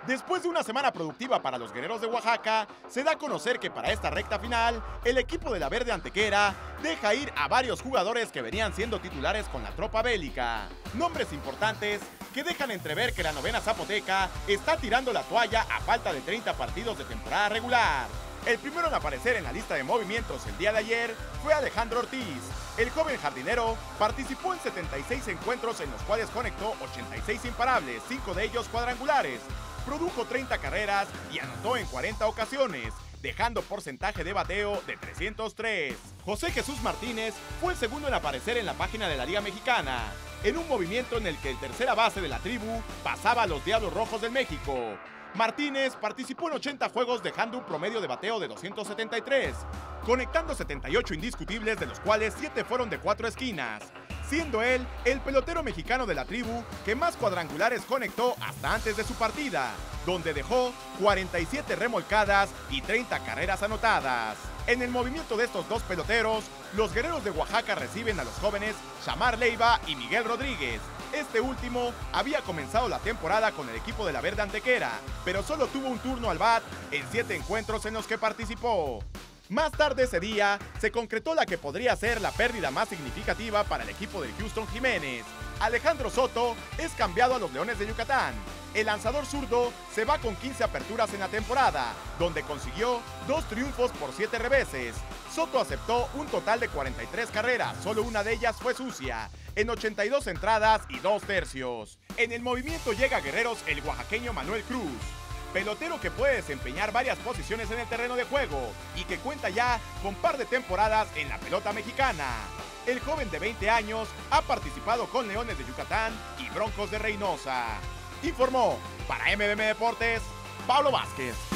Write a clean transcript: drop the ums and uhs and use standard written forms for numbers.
Después de una semana productiva para los guerreros de Oaxaca, se da a conocer que para esta recta final, el equipo de la Verde Antequera deja ir a varios jugadores que venían siendo titulares con la tropa bélica. Nombres importantes que dejan entrever que la novena zapoteca está tirando la toalla a falta de 30 partidos de temporada regular. El primero en aparecer en la lista de movimientos el día de ayer fue Alejandro Ortiz. El joven jardinero participó en 76 encuentros en los cuales conectó 86 imparables, 5 de ellos cuadrangulares. Produjo 30 carreras y anotó en 40 ocasiones, dejando porcentaje de bateo de 303. José Jesús Martínez fue el segundo en aparecer en la página de la Liga Mexicana, en un movimiento en el que el tercera base de la tribu pasaba a los Diablos Rojos del México. Martínez participó en 80 juegos dejando un promedio de bateo de 273, conectando 78 indiscutibles, de los cuales 7 fueron de 4 esquinas, siendo él el pelotero mexicano de la tribu que más cuadrangulares conectó hasta antes de su partida, donde dejó 47 remolcadas y 30 carreras anotadas. En el movimiento de estos dos peloteros, los guerreros de Oaxaca reciben a los jóvenes Xamar Leiva y Miguel Rodríguez. Este último había comenzado la temporada con el equipo de la Verde Antequera, pero solo tuvo un turno al bat en 7 encuentros en los que participó. Más tarde ese día, se concretó la que podría ser la pérdida más significativa para el equipo de Houston Jiménez. Alejandro Soto es cambiado a los Leones de Yucatán. El lanzador zurdo se va con 15 aperturas en la temporada, donde consiguió 2 triunfos por 7 reveses. Soto aceptó un total de 43 carreras, solo una de ellas fue sucia, en 82 entradas y 2 tercios. En el movimiento llega a Guerreros el oaxaqueño Manuel Cruz, pelotero que puede desempeñar varias posiciones en el terreno de juego y que cuenta ya con par de temporadas en la pelota mexicana. El joven de 20 años ha participado con Leones de Yucatán y Broncos de Reynosa. Informó para MBM Deportes, Pablo Vázquez.